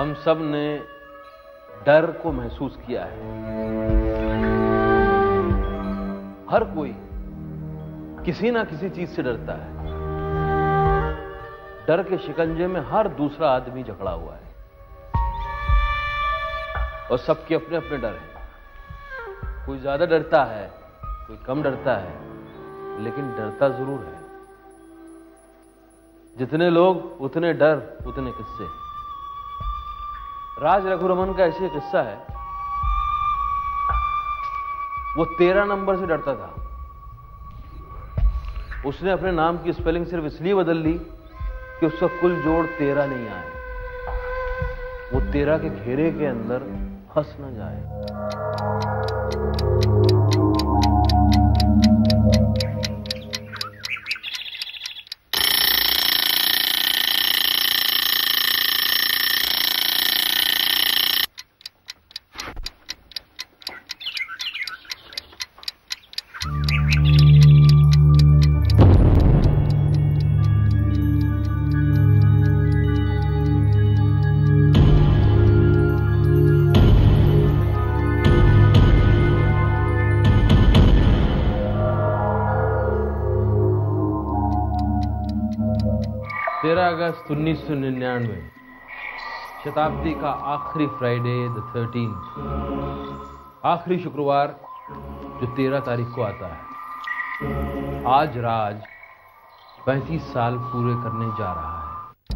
हम सब ने डर को महसूस किया है। हर कोई किसी ना किसी चीज से डरता है। डर के शिकंजे में हर दूसरा आदमी जकड़ा हुआ है और सबके अपने अपने डर हैं। कोई ज्यादा डरता है, कोई कम डरता है, लेकिन डरता जरूर है। जितने लोग उतने डर, उतने किस्से। राज रघुरमन का ऐसे किस्सा है, वो 13 नंबर से डरता था। उसने अपने नाम की स्पेलिंग सिर्फ इसलिए बदल ली कि उसका कुल जोड़ 13 नहीं आए, वो 13 के घेरे के अंदर फंस न जाए। अगस्त 1999, शताब्दी का आखिरी फ्राइडे, द 13th, आखिरी शुक्रवार जो 13 तारीख को आता है। आज राज 35 साल पूरे करने जा रहा है।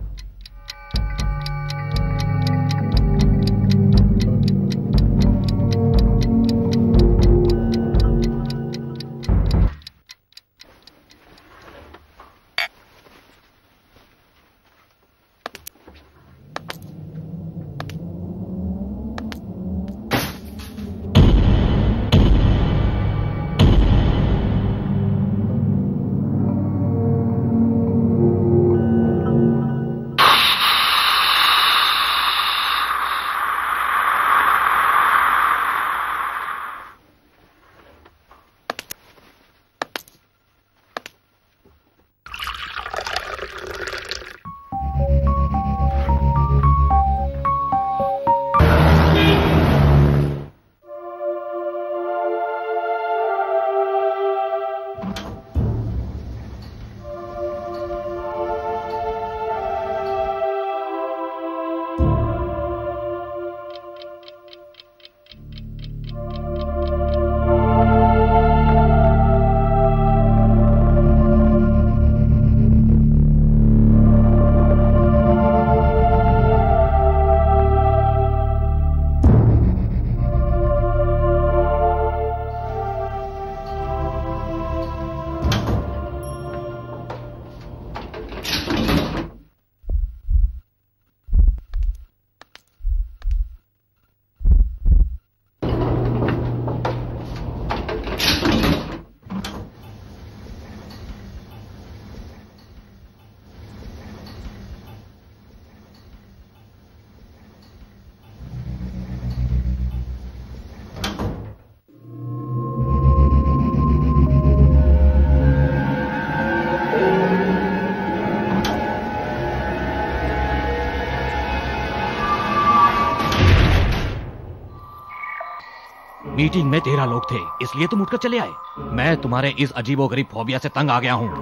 मीटिंग में 13 लोग थे, इसलिए तुम उठकर चले आए। मैं तुम्हारे इस अजीबोगरीब फोबिया से तंग आ गया हूं।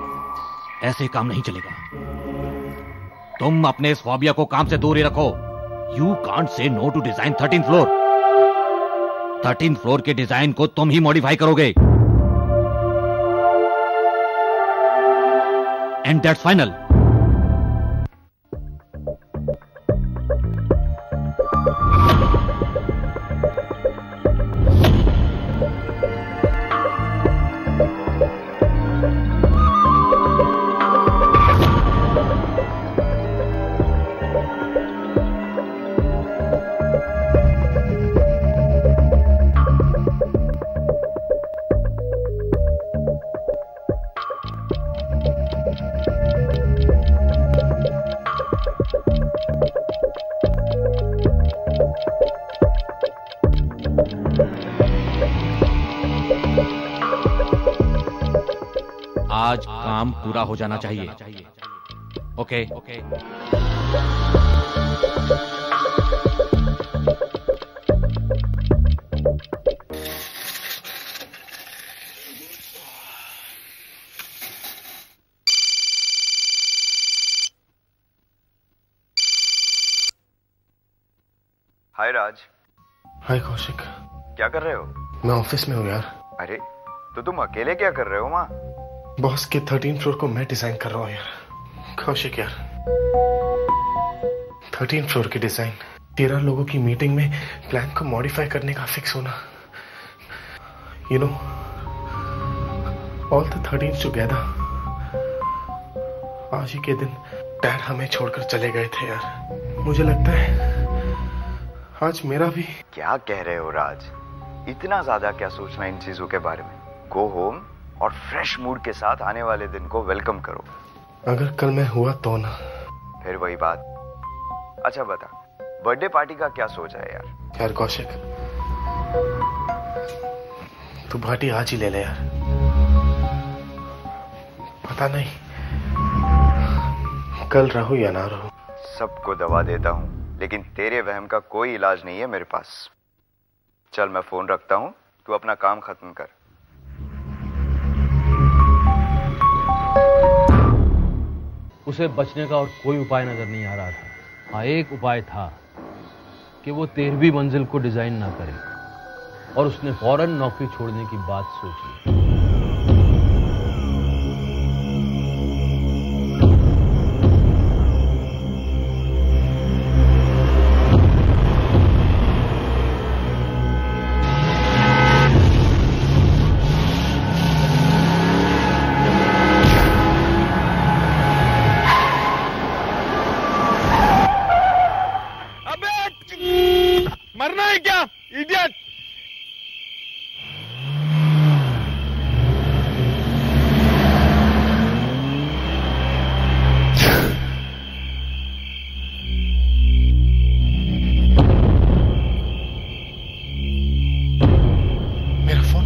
ऐसे काम नहीं चलेगा। तुम अपने इस फोबिया को काम से दूर ही रखो। You can't say no to design 13th floor. 13th floor के डिजाइन को तुम ही मॉडिफाई करोगे। And that's final. आज काम पूरा हो जाना चाहिए। Okay. Hi Raj. Hi Kaushik. क्या कर रहे हो? मैं ऑफिस में हूँ यार। अरे तो तुम अकेले क्या कर रहे हो वहाँ? बॉस के 13 फ्लोर को मैं डिजाइन कर रहा हूँ यार। कौशिक यार, 13 फ्लोर की डिजाइन, 13 लोगों की मीटिंग में प्लान को मॉडिफाई करने का फिक्स होना। You know, all the 13 together. आज ही के दिन डैड हमें छोड़कर चले गए थे यार। मुझे लगता है आज मेरा भी। क्या कह रहे हो राज? इतना ज्यादा क्या सोचना इन चीजों के बारे में? गो होम और फ्रेश मूड के साथ आने वाले दिन को वेलकम करो। अगर कल मैं हुआ तो ना। फिर वही बात। अच्छा बता, बर्थडे पार्टी का क्या सोचा है यार? यार कौशिक, तू पार्टी आज ही ले ले यार। पता नहीं कल रहूं या ना रहूं। सबको दवा देता हूं, लेकिन तेरे वहम का कोई इलाज नहीं है मेरे पास। चल मैं फोन रखता हूं, तू अपना काम खत्म कर। उसे बचने का और कोई उपाय नजर नहीं आ रहा था। हाँ, एक उपाय था कि वो 13वीं मंजिल को डिजाइन ना करे, और उसने फौरन नौकरी छोड़ने की बात सोची। मरना है क्या इडियट? मेरा फोन।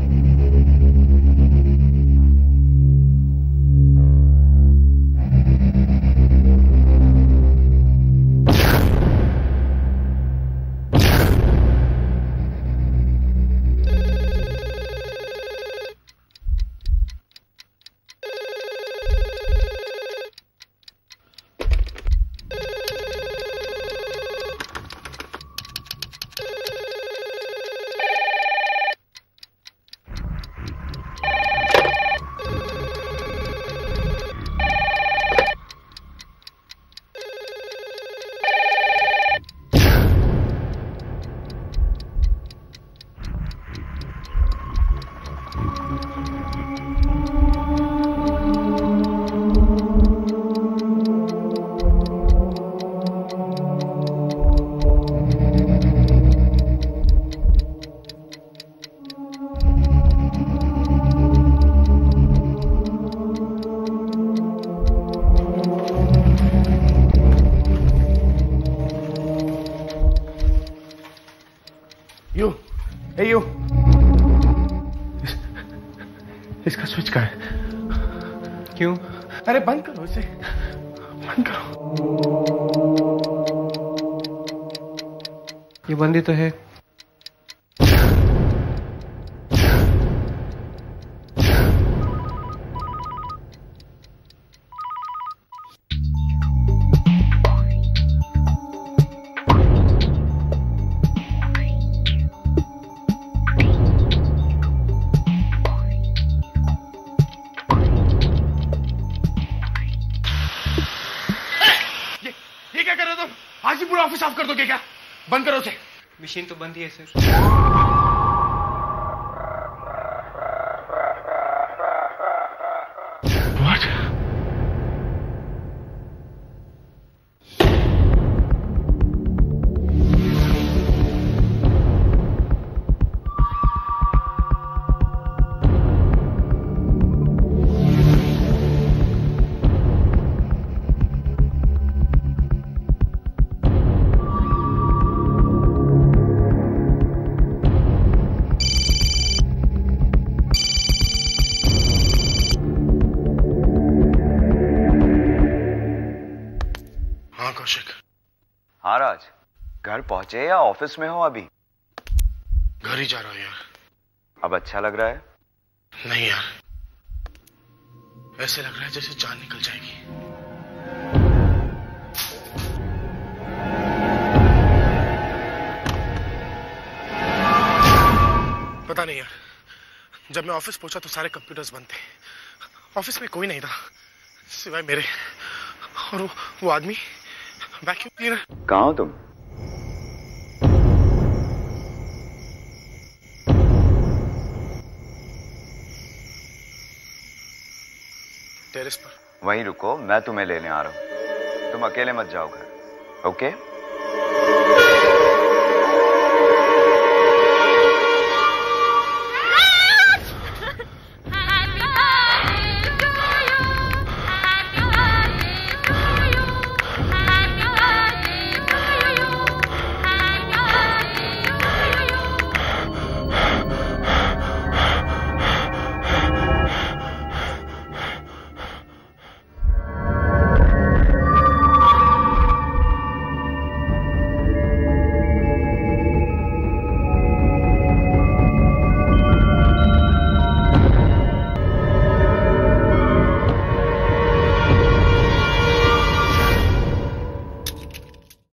यू इसका स्विच कहाँ है? क्यों? अरे बंद करो इसे, बंद करो। ये बंद ही तो है। ये क्या कर रहे हो तुम? आज ही पूरा ऑफिस ऑफ कर दोगे क्या? बंद करो उसे। मशीन तो बंद ही है सर। What? हाँ कौशिक। हाँ राज, घर पहुंचे या ऑफिस में हो अभी? घर ही जा रहा हूँ यार। अब अच्छा लग रहा है? नहीं यार, ऐसे लग रहा है जैसे जान निकल जाएगी। पता नहीं यार, जब मैं ऑफिस पहुंचा तो सारे कंप्यूटर्स बंद थे। ऑफिस में कोई नहीं था सिवाय मेरे और वो आदमी वैक्यूम क्लीनर। कहाँ हो तुम? टेरेस पर। वहीं रुको, मैं तुम्हें लेने आ रहा हूँ। तुम अकेले मत जाओ घर, ओके?